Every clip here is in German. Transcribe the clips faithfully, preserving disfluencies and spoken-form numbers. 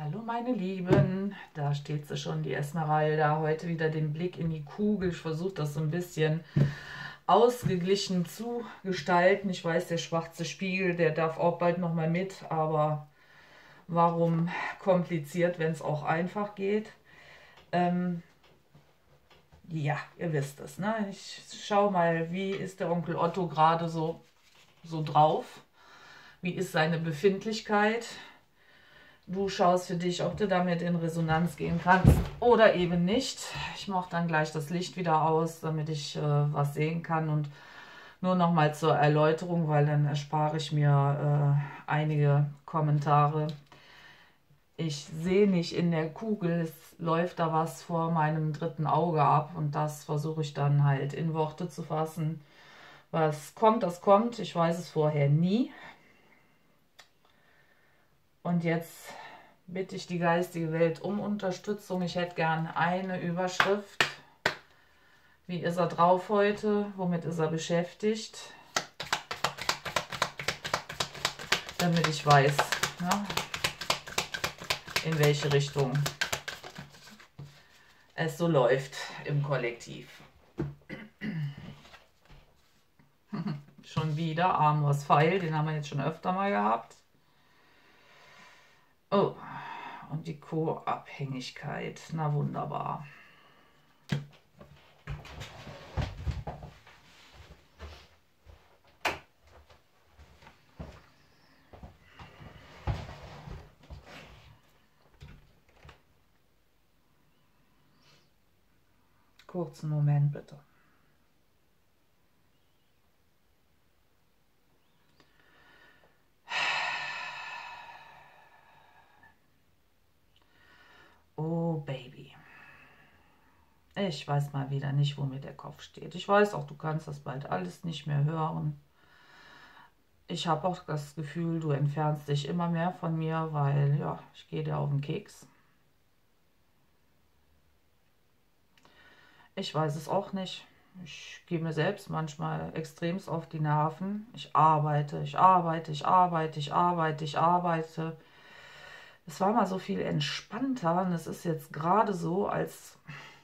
Hallo meine Lieben, da steht sie schon, die Esmeralda. Heute wieder den Blick in die Kugel. Ich versuche das so ein bisschen ausgeglichen zu gestalten. Ich weiß, der schwarze Spiegel, der darf auch bald nochmal mit, aber warum kompliziert, wenn es auch einfach geht? Ähm, ja, ihr wisst es, ne? Ich schaue mal, wie ist der Onkel Otto gerade so, so drauf? Wie ist seine Befindlichkeit? Du schaust für dich, ob du damit in Resonanz gehen kannst oder eben nicht. Ich mache dann gleich das Licht wieder aus, damit ich äh, was sehen kann. Und nur noch mal zur Erläuterung, weil dann erspare ich mir äh, einige Kommentare. Ich sehe nicht in der Kugel, es läuft da was vor meinem dritten Auge ab. Und das versuche ich dann halt in Worte zu fassen. Was kommt, das kommt. Ich weiß es vorher nie. Und jetzt bitte ich die geistige Welt um Unterstützung. Ich hätte gern eine Überschrift. Wie ist er drauf heute? Womit ist er beschäftigt? Damit ich weiß, ne, in welche Richtung es so läuft im Kollektiv. Schon wieder Amors Pfeil, den haben wir jetzt schon öfter mal gehabt. Oh, und die Co-Abhängigkeit. Na wunderbar. Kurzen Moment bitte. Oh Baby. Ich weiß mal wieder nicht, wo mir der Kopf steht. Ich weiß auch, du kannst das bald alles nicht mehr hören. Ich habe auch das Gefühl, du entfernst dich immer mehr von mir, weil, ja, ich gehe dir auf den Keks. Ich weiß es auch nicht. Ich gehe mir selbst manchmal extremst auf die Nerven. Ich arbeite, ich arbeite, ich arbeite, ich arbeite, ich arbeite. Es war mal so viel entspannter und es ist jetzt gerade so, als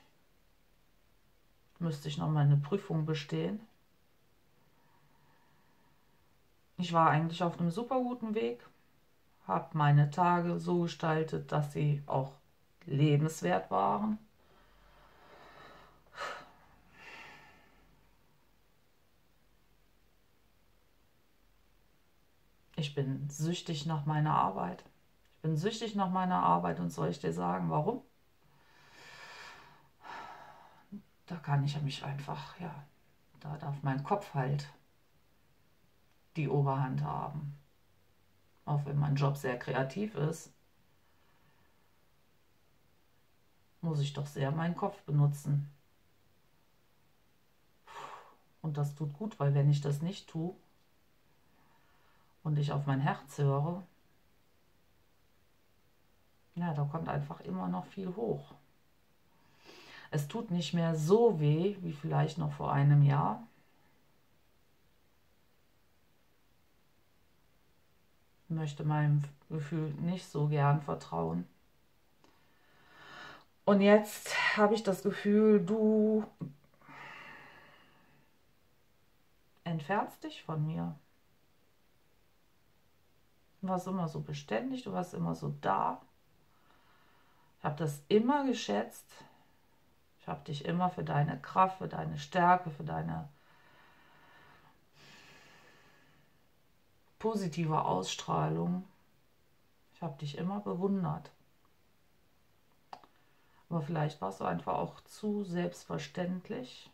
müsste ich noch mal eine Prüfung bestehen. Ich war eigentlich auf einem super guten Weg, habe meine Tage so gestaltet, dass sie auch lebenswert waren. Ich bin süchtig nach meiner Arbeit. Ich bin süchtig nach meiner Arbeit und soll ich dir sagen, warum? Da kann ich mich einfach, ja, da darf mein Kopf halt die Oberhand haben. Auch wenn mein Job sehr kreativ ist, muss ich doch sehr meinen Kopf benutzen. Und das tut gut, weil wenn ich das nicht tue und ich auf mein Herz höre, ja, da kommt einfach immer noch viel hoch. Es tut nicht mehr so weh, wie vielleicht noch vor einem Jahr. Ich möchte meinem Gefühl nicht so gern vertrauen. Und jetzt habe ich das Gefühl, du entfernst dich von mir. Du warst immer so beständig, du warst immer so da. Ich habe das immer geschätzt. Ich habe dich immer für deine Kraft, für deine Stärke, für deine positive Ausstrahlung. Ich habe dich immer bewundert. Aber vielleicht warst du einfach auch zu selbstverständlich.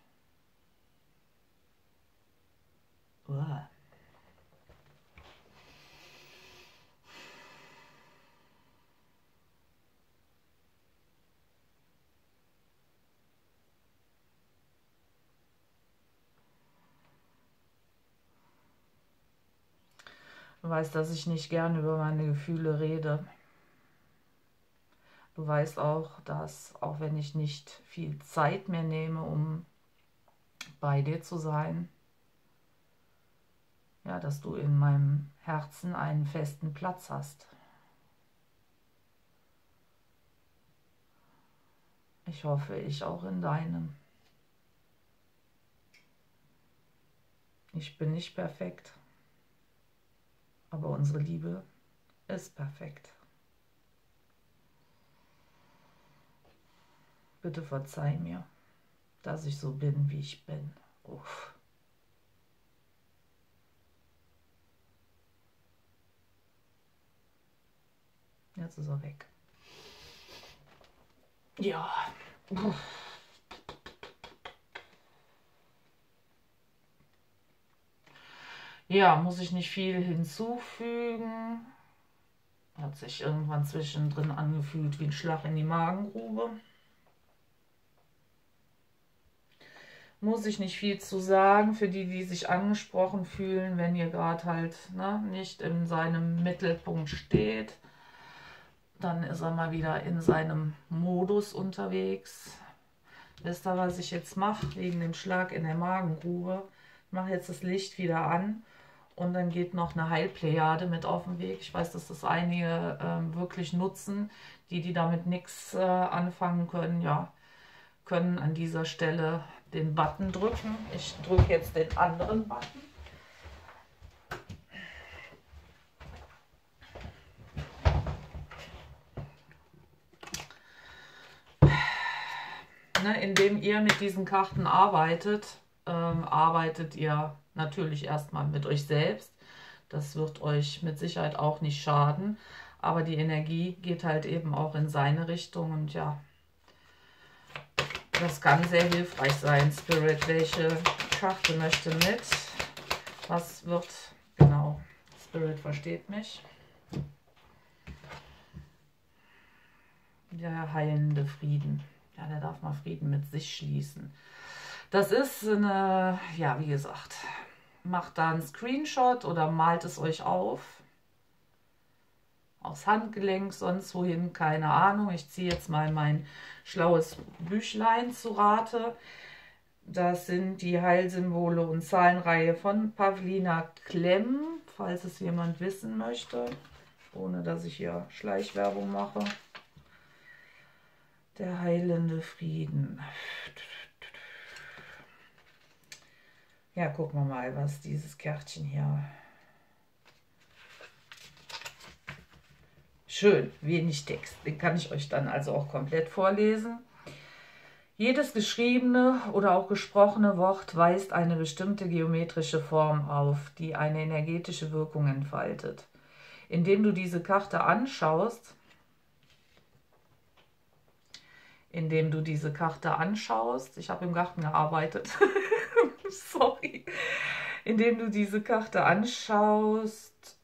Uah. Du weißt, dass ich nicht gerne über meine Gefühle rede. Du weißt auch, dass, auch wenn ich nicht viel Zeit mehr nehme, um bei dir zu sein, ja, dass du in meinem Herzen einen festen Platz hast. Ich hoffe, ich auch in deinem. Ich bin nicht perfekt, aber unsere Liebe ist perfekt. Bitte verzeih mir, dass ich so bin, wie ich bin. Uff. Jetzt ist er weg. Ja. Uff. Ja, muss ich nicht viel hinzufügen. Hat sich irgendwann zwischendrin angefühlt wie ein Schlag in die Magengrube. Muss ich nicht viel zu sagen, für die, die sich angesprochen fühlen, wenn ihr gerade halt ne, nicht in seinem Mittelpunkt steht. Dann ist er mal wieder in seinem Modus unterwegs. Wisst ihr, was ich jetzt mache? Wegen dem Schlag in der Magengrube. Ich mache jetzt das Licht wieder an und dann geht noch eine Heilplejade mit auf den Weg. Ich weiß, dass das einige ähm, wirklich nutzen. Die, die damit nichts äh, anfangen können, ja, können an dieser Stelle den Button drücken. Ich drücke jetzt den anderen Button. Ne, indem ihr mit diesen Karten arbeitet, ähm, arbeitet ihr natürlich erstmal mit euch selbst. Das wird euch mit Sicherheit auch nicht schaden. Aber die Energie geht halt eben auch in seine Richtung und ja, das kann sehr hilfreich sein. Spirit, welche Karte möchte mit? Was wird, genau, Spirit versteht mich. Der heilende Frieden. Ja, der darf mal Frieden mit sich schließen. Das ist eine, ja, wie gesagt, macht da einen Screenshot oder malt es euch auf. Aufs Handgelenk, sonst wohin, keine Ahnung. Ich ziehe jetzt mal mein schlaues Büchlein zu Rate. Das sind die Heilsymbole und Zahlenreihe von Pavlina Klemm, falls es jemand wissen möchte, ohne dass ich hier Schleichwerbung mache. Der heilende Frieden. Ja, gucken wir mal, was dieses Kärtchen hier... Schön, wenig Text. Den kann ich euch dann also auch komplett vorlesen. Jedes geschriebene oder auch gesprochene Wort weist eine bestimmte geometrische Form auf, die eine energetische Wirkung entfaltet. Indem du diese Karte anschaust, indem du diese Karte anschaust, ich habe im Garten gearbeitet, sorry, indem du diese Karte anschaust,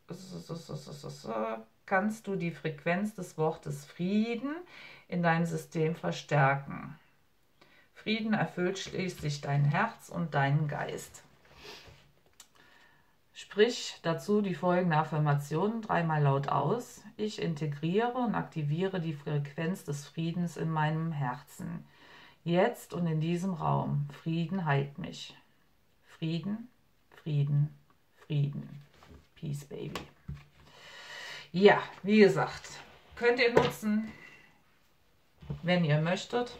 kannst du die Frequenz des Wortes Frieden in deinem System verstärken. Frieden erfüllt schließlich dein Herz und deinen Geist. Sprich dazu die folgende Affirmation dreimal laut aus. Ich integriere und aktiviere die Frequenz des Friedens in meinem Herzen. Jetzt und in diesem Raum. Frieden heilt mich. Frieden, Frieden, Frieden. Peace, Baby. Ja, wie gesagt, könnt ihr nutzen, wenn ihr möchtet.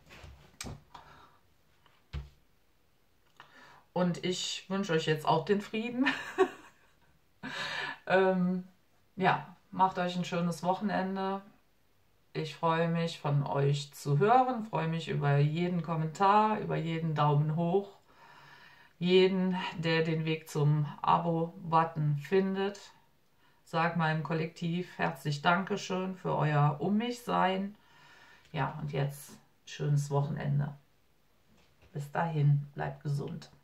Und ich wünsche euch jetzt auch den Frieden. ähm, ja, macht euch ein schönes Wochenende. Ich freue mich, von euch zu hören. Freue mich über jeden Kommentar, über jeden Daumen hoch. Jeden, der den Weg zum Abo-Button findet. Sag meinem Kollektiv herzlich Dankeschön für euer Um mich sein. Ja, und jetzt schönes Wochenende. Bis dahin, bleibt gesund.